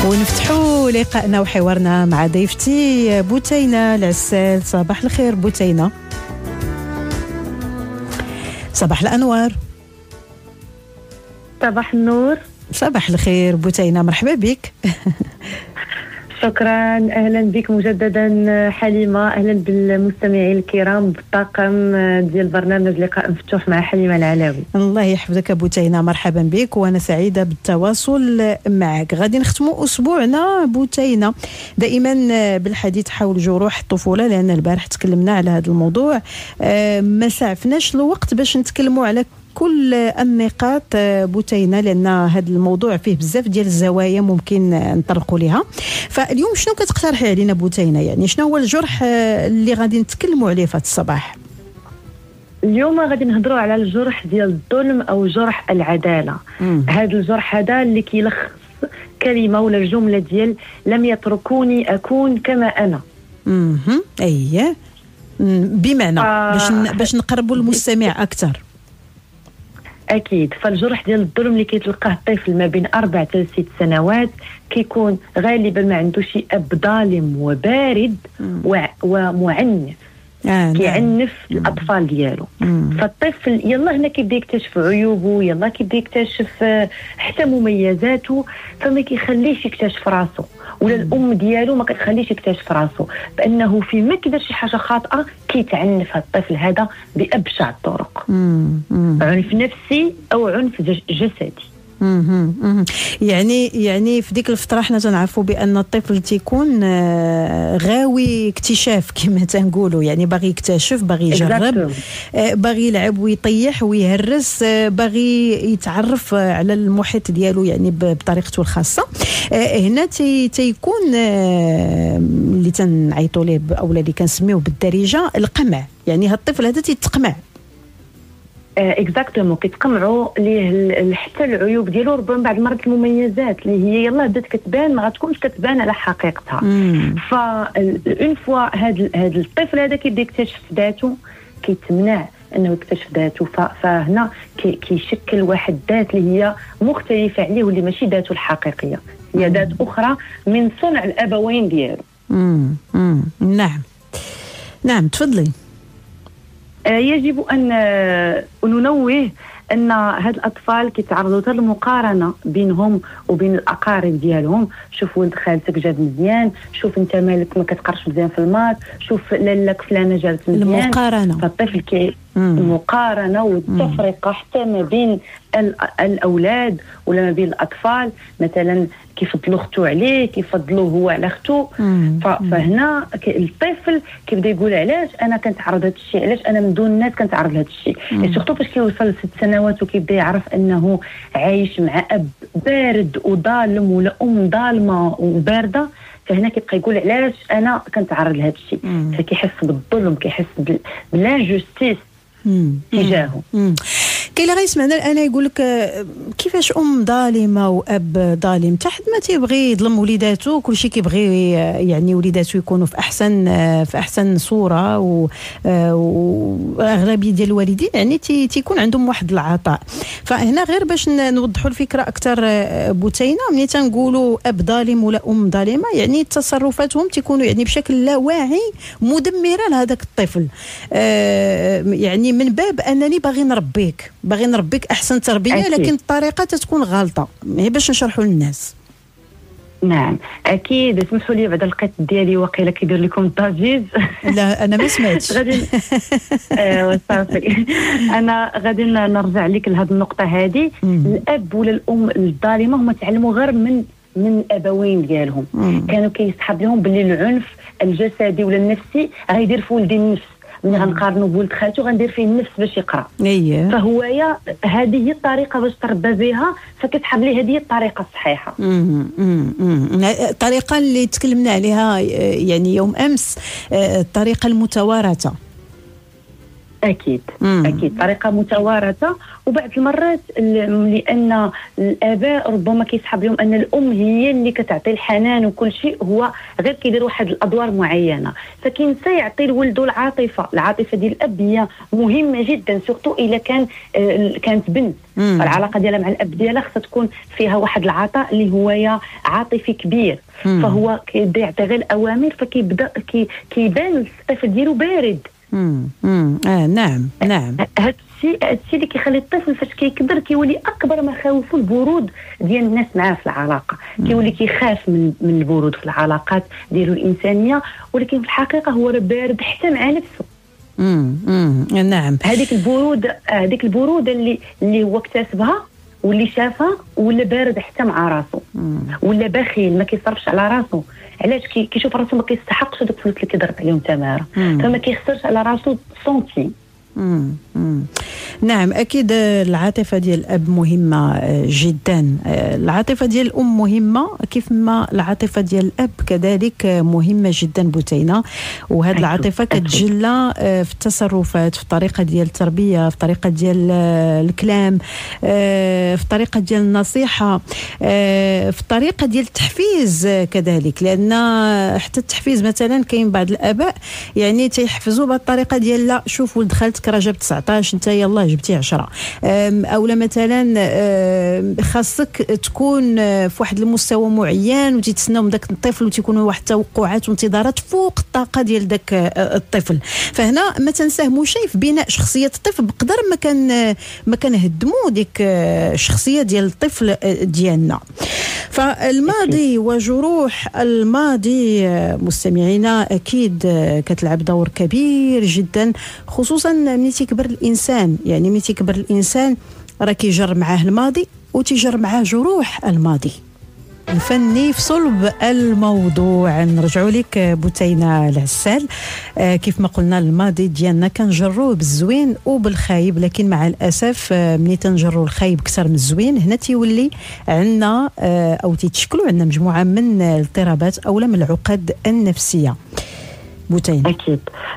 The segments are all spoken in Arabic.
ونفتحوا لقائنا وحوارنا مع ضيفتي بوتينة العسال. صباح الخير بوتينة. صباح الأنوار. صباح النور. صباح الخير بوتينة، مرحبا بك. شكرا، اهلا بك مجددا حليمه، اهلا بالمستمعين الكرام بالطاقم ديال برنامج لقاء مفتوح مع حليمه العلاوي. الله يحفظك بوتينة، مرحبا بك وانا سعيده بالتواصل معك. غادي نختموا اسبوعنا بوتينة دائما بالحديث حول جروح الطفوله، لان البارح تكلمنا على هذا الموضوع، ما سعفناش الوقت باش نتكلموا على كل النقاط بوتينة، لأن هذا الموضوع فيه بزاف ديال الزوايا ممكن نطرقوا لها. فاليوم شنو كتقترحي علينا بوتينة؟ يعني شنو هو الجرح اللي غادي نتكلموا عليه في هذا الصباح؟ اليوم غادي نهضروا على الجرح ديال الظلم أو جرح العدالة. هذا الجرح هذا اللي كيلخص كلمة ولا الجملة ديال لم يتركوني أكون كما أنا. أيه، بمعنى باش نقربوا المستمع أكثر. أكيد، فالجرح ديال الظلم اللي كيتلقاه الطفل ما بين 4 إلى 6 سنوات كيكون غالبا ما عنده شي أب ظالم وبارد ومعنف، كيعنف الأطفال ديالو. فالطفل يلا هنا كيبدا يكتشف عيوبه، يلا كيبدا يكتشف حتى مميزاته، فما كيخليش يكتشف راسه، ولا الأم ديالو ما كتخليش يكتشف راسه، بأنه في ما كيدير شي حاجة خاطئة كيتعنف هذا الطفل هذا بأبشع الطرق. عنف نفسي أو عنف جسدي. يعني في ديك الفتره حنا تنعرفوا بان الطفل تيكون غاوي اكتشاف كما تنقولوا، يعني باغي يكتشف، باغي يجرب، باغي يلعب ويطيح ويهرس، باغي يتعرف على المحيط ديالو يعني بطريقته الخاصه. هنا تيكون اللي تنعيطوا ليه او اللي كنسميوه بالدارجه القمع، يعني هذا الطفل هذا تيتقمع. اكزاكتومون، كيتقمعوا ليه حتى العيوب ديالو، ربما بعض المرات المميزات اللي هي يلا بدات كتبان ما غتكونش كتبان على حقيقتها. فاون فوا هذا الطفل هذا كيبدا يكتشف ذاته، كيتمنع انه يكتشف ذاته، فهنا كيشكل واحد الذات اللي هي مختلفه عليه واللي ماشي ذاته الحقيقيه، هي ذات اخرى من صنع الابوين ديالو. نعم تفضلي. يجب أن ننوه أن هاد الأطفال كيتعرضوا للمقارنة بينهم وبين الأقارب ديالهم. شوف ولد خالتك جاب مزيان، شوف أنت مالك ما كتقرش مزيان في المات، شوف لالاك فلانة جابت مزيان. المقارنة، فالطفل المقارنة والتفرقة حتى ما بين الأولاد ولا ما بين الأطفال، مثلا كيفضلوا اختو عليه، كيفضلوا هو على اختو. فهنا الطفل كيبدا يقول علاش انا كنتعرض هذا الشيء، علاش انا من دون الناس كنتعرض لهذا الشيء. سورتو فاش كيوصل ل 6 سنوات وكيبدا يعرف انه عايش مع اب بارد وظالم ولا ام ظالمه وبارده، فهنا كيبقى يقول علاش انا كنتعرض لهذا الشيء. فكيحس بالظلم، كيحس بالانجستيس تجاهه. كاين اللي غيسمعنا الان يقول لك كيفاش ام ظالمه واب ظالم؟ حتى حد ما تيبغي يظلم وليداتو، كلشي كيبغي يعني وليداتو يكونوا في احسن صوره، واغلبيه ديال الوالدين يعني تيكون عندهم واحد العطاء. فهنا غير باش نوضحوا الفكره اكثر بوتينة، ملي تنقولوا اب ظالم ولا ام ظالمه يعني تصرفاتهم تيكونوا يعني بشكل لا واعي مدمره لهذاك الطفل، يعني من باب انني باغي نربيك احسن تربيه، لكن الطريقه تتكون غلطه. هي باش نشرحوا للناس. نعم اكيد. اسمحوا لي بعد القط ديالي واقيلا كيدير لكم الضجيج. لا انا ما سمعتش. غادي صافي. انا غادي نرجع لك لهذه النقطه هذه. الاب ولا الام الظالمه هما تعلموا غير من الابوين ديالهم. كانوا كيسحب لهم باللي العنف الجسدي ولا النفسي غيدير في ولدي النفس، ملي غنقارنوا بولد خالته غندير فيه النفس باش يقرا. فهو هذه هي الطريقه باش تربى بها، فكتحب ليه هذه الطريقه الصحيحه. الطريقه اللي تكلمنا عليها يعني يوم امس، الطريقه المتوارثه. اكيد طريقه متوارثه. وبعض المرات لان الاباء ربما كيسحب لهم ان الام هي اللي كتعطي الحنان وكل شيء، هو غير كيدير واحد الادوار معينه، فكينسى يعطي لولده العاطفه ديال الاب هي مهمه جدا، سورتو الا كانت بنت. فالعلاقه ديالها مع الاب ديالها خصها تكون فيها واحد العطاء اللي هو عاطفي كبير. فهو كيبدا يعطي غير الاوامر، فكيبدا كيبان الطفل ديالو بارد. نعم هذا الشيء اللي كيخلي الطفل فاش كيكبر كيولي اكبر مخاوفه البرود ديال الناس معاه في العلاقه، كيولي كيخاف من البرود في العلاقات ديالو الانسانيه، ولكن في الحقيقه هو بارد حتى مع نفسه. نعم. هذيك البروده اللي هو اكتسبها واللي شافها، ولا بارد حتى مع راسه، ولا بخيل ما كيصرفش على راسه. علاش؟ كيشوف راسه ما كيستحقش هذوك الفلوس اللي كيضرب عليهم تماره، فما كيخسرش على راسه سنتيم. نعم، أكيد العاطفة ديال الأب مهمة جدا، العاطفة ديال الأم مهمة كيف ما العاطفة ديال الأب كذلك مهمة جدا بوتينة. وهذه العاطفة كتجلى في التصرفات، في الطريقة ديال التربية، في الطريقة ديال الكلام، في الطريقة ديال النصيحة، في الطريقة ديال التحفيز كذلك، لأن حتى التحفيز مثلا كاين بعض الآباء يعني تيحفزوا بهذه الطريقة ديال لا شوف ولد خالتك راه جاب 19 انت يلاه جبتي 10، اولا مثلا خاصك تكون في واحد المستوى معين وتتسناو من داك الطفل وتيكونوا واحد التوقعات وانتظارات فوق الطاقه ديال داك الطفل. فهنا ما تنساهموا شيء في بناء شخصيه الطفل بقدر ما كنهدموا ديك الشخصيه ديال الطفل ديالنا. فالماضي وجروح الماضي مستمعينا اكيد كتلعب دور كبير جدا، خصوصا ملي تيكبر الانسان. يعني ملي تيكبر الانسان راه كيجر معاه الماضي وتيجر معاه جروح الماضي. الفني في صلب الموضوع. نرجعوا لك بوتينة العسال، كيف ما قلنا الماضي ديالنا كنجروه بالزوين وبالخايب، لكن مع الاسف ملي تنجروا الخايب اكثر من الزوين هنا تيولي عندنا او تيتشكلوا عندنا مجموعه من الاضطرابات او من العقد النفسيه. بوتينة اكيد.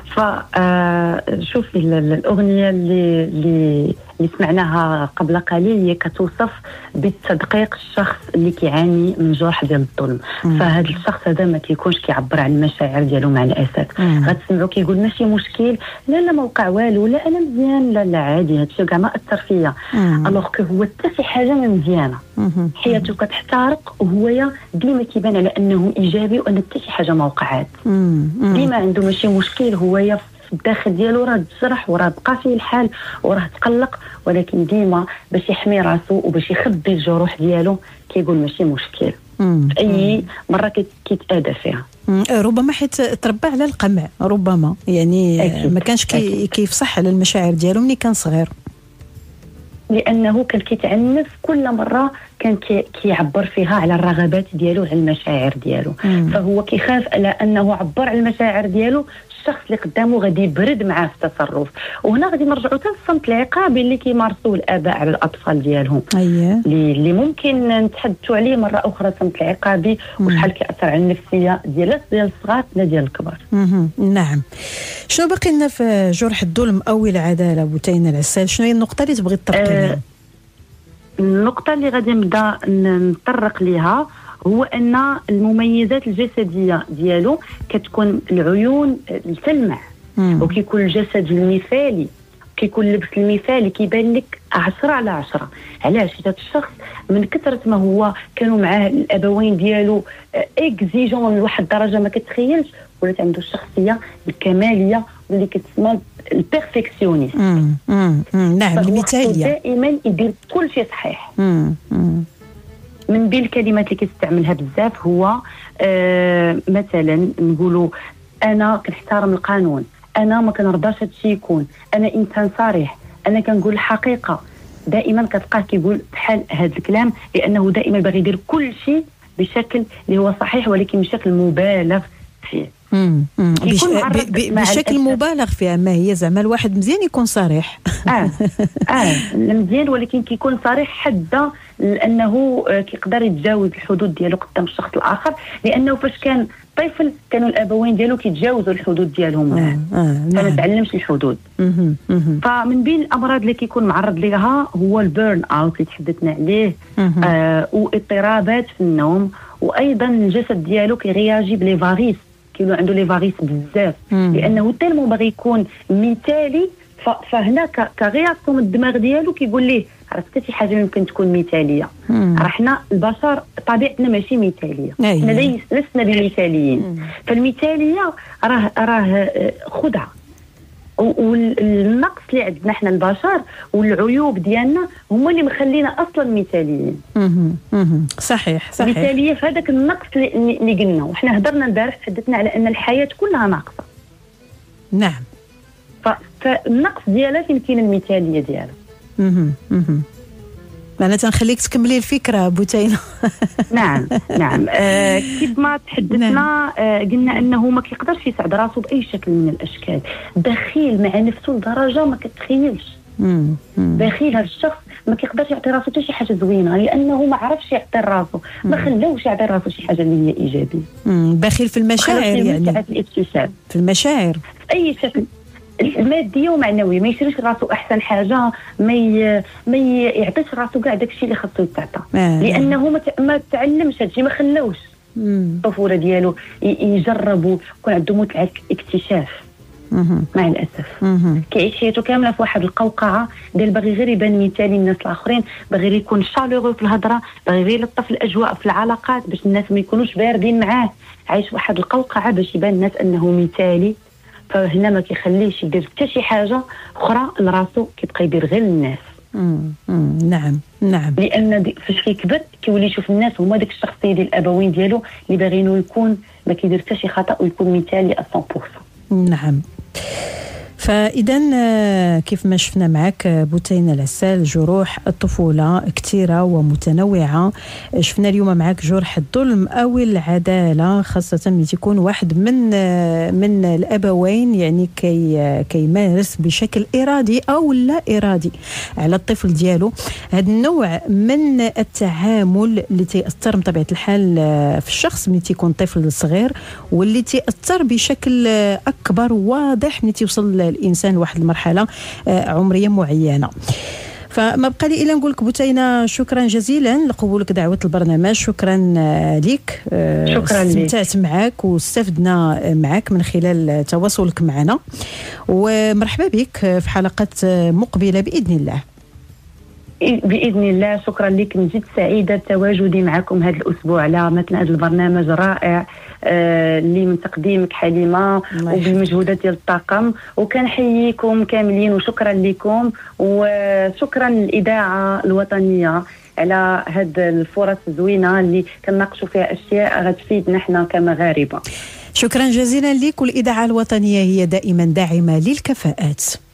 شوفي الاغنيه اللي سمعناها قبل قليل هي كتوصف بالتدقيق الشخص اللي كيعاني من جرح ديال الظلم. فهذا الشخص هذا ما كيكونش كيعبر عن المشاعر ديالو مع الاسف. غتسمعوا كيقول ماشي مشكل، لا ما وقع والو، لا انا مزيان، لا عادي، هادشي كاع ما اثر فيا. الوغ كو هو حتى شي حاجه ما مزيانه، حياته كتحترق وهو ديما كيبان على انه ايجابي وان حتى شي حاجه ما وقعات. ديما عنده ماشي مشكل، هو في الداخل ديالو راه تجرح وراه بقى فيه الحال وراه تقلق، ولكن ديما باش يحمي راسو وباش يخبي الجروح ديالو كيقول ماشي مشكل. في اي مره كيتاذى فيها، ربما حيت تربى على القمع، ربما يعني ما كانش كيفصح على المشاعر ديالو ملي كان صغير، لانه كان كيتعنف كل مره كان كيعبر فيها على الرغبات ديالو وعلى المشاعر ديالو. فهو كيخاف على انه عبر على المشاعر ديالو الشخص اللي قدامه غادي يبرد معاه في التصرف. وهنا غادي نرجعوا حتى للصمت العقابي اللي كيمارسوه الاباء على الاطفال ديالهم. اللي ممكن نتحدثوا عليه مره اخرى، الصمت العقابي وشحال كيأثر على النفسيه ديال الصغار لا ديال الكبار. نعم. شنو باقي لنا في جرح الظلم او العداله بوتينة العسال؟ شنو هي النقطه اللي تبغي تطرقي؟ النقطه اللي غادي نبدا نطرق ليها هو ان المميزات الجسديه ديالو كتكون العيون تلمع، وكيكون الجسد المثالي، كيكون اللبس المثالي كيبان لك 10/10. علاش؟ هذا الشخص من كثره ما هو كانوا معاه الابوين ديالو اكزيجون لواحد الدرجه ما كتخيلش، ولات عنده الشخصيه الكماليه واللي كتسمى البيرفكسيونيست. نعم، المثاليه، دائما يدير كل شيء صحيح. من بين الكلمات اللي كيستعملها بزاف هو مثلا نقولوا انا كنحترم القانون، انا ما كنرضاش هادشي يكون، انا انسان صريح، انا كنقول الحقيقه. دائما كتلقاه كيقول بحال هذا الكلام، لانه دائما باغي يدير كل شيء بشكل اللي هو صحيح ولكن بشكل مبالغ فيه. بشكل مبالغ فيها. ما هي زعما الواحد مزيان يكون صريح. مزيان، ولكن كيكون صريح حد لانه كيقدر يتجاوز الحدود ديالو قدام الشخص الاخر، لانه فاش كان طفل كانوا الابوين ديالو كيتجاوزوا الحدود ديالهم معاه، فما تعلمش الحدود. فمن بين الامراض اللي كيكون معرض لها هو البيرن اوت اللي تحدثنا عليه، واضطرابات في النوم، وايضا الجسد ديالو كيرياجي بلي فاريس، كيكونوا عنده لي فاريس بزاف، لانه تالمو باغي يكون مثالي. فهنا كرياكسيون الدماغ ديالو كيقول ليه راه حتى شي حاجه يمكن تكون مثاليه، راه حنا البشر طبيعتنا ماشي مثاليه، حنا لسنا بمثاليين. فالمثاليه راه خدعه، والنقص اللي عندنا حنا البشر والعيوب ديالنا هما اللي مخلينا اصلا مثاليين. صحيح. مثاليه في هذاك النقص اللي قلنا، وحنا هضرنا البارح تحدثنا على ان الحياه كلها ناقصه. نعم. فالنقص ديالها فين كاين المثاليه ديالها. أنا تنخليك تكملي الفكرة بوتينة. نعم. كيف ما تحدثنا قلنا أنه ما كيقدرش يسعد راسه بأي شكل من الأشكال، بخيل مع نفسه لدرجة ما كتخيلش. بخيل هذا الشخص ما كيقدرش يعطي راسه حتى شي حاجة زوينة، لأنه ما عرفش يعطي راسه، ما خلاوش يعطي راسه شي حاجة اللي هي إيجابية. بخيل في المشاعر، يعني في المشاعر في أي شكل، الماديه ومعنويه، ما يشريش راسو احسن حاجه، ما يعطيش راسو كاع داكشي اللي خاصو يتعطى، لانه ما تعلمش هادشي، ما خلاوش الطفوله ديالو يجرب ويكون عنده متعه اكتشاف. مع الاسف كيعيش حياته كامله في واحد القوقعه ديال باغي غير يبان مثالي الناس الاخرين، باغي غير يكون شالوغو في الهضره، باغي غير يلطف الاجواء في العلاقات باش الناس ما يكونوش باردين معاه، عايش واحد القوقعه باش يبان الناس انه مثالي. فهنا ما كيخليش يدير حتى شي حاجه اخرى لراسو، كيبقى يدير غير الناس. نعم. لان فاش كيكبر كيولي يشوف الناس هما ديك الشخصيه ديال الابوين ديالو اللي باغينو يكون ما كيدير حتى شي خطا ويكون مثالي 100%. نعم. فإذا كيف ما شفنا معك بوتينة العسال، جروح الطفولة كثيرة ومتنوعة. شفنا اليوم معك جرح الظلم أو العدالة، خاصة ملي تكون واحد من الأبوين يعني كيمارس بشكل إرادي أو لا إرادي على الطفل ديالو. هذا النوع من التعامل اللي تيأثر بطبيعة الحال في الشخص ملي تيكون طفل صغير، واللي تيأثر بشكل أكبر واضح ملي توصل الانسان لواحد المرحله عمريه معينه. فما بقى لي الا نقول لك بوتينة شكرا جزيلا لقبولك دعوه البرنامج. شكرا لك. شكرا لك. استمتعت معك واستفدنا معك من خلال تواصلك معنا، ومرحبا بك في حلقات مقبله باذن الله. باذن الله. شكرا لك، نجد سعيده بتواجدي معكم هذا الاسبوع على مثل هذا البرنامج الرائع اللي من تقديمك حليمه وبالمجهودات ديال الطاقم، وكنحييكم كاملين وشكرا لكم، وشكرا للاذاعه الوطنيه على هاد الفرص الزوينه اللي كنناقشوا فيها اشياء غتفيدنا حنا كمغاربه. شكرا جزيلا لك. والاذاعه الوطنيه هي دائما داعمه للكفاءات.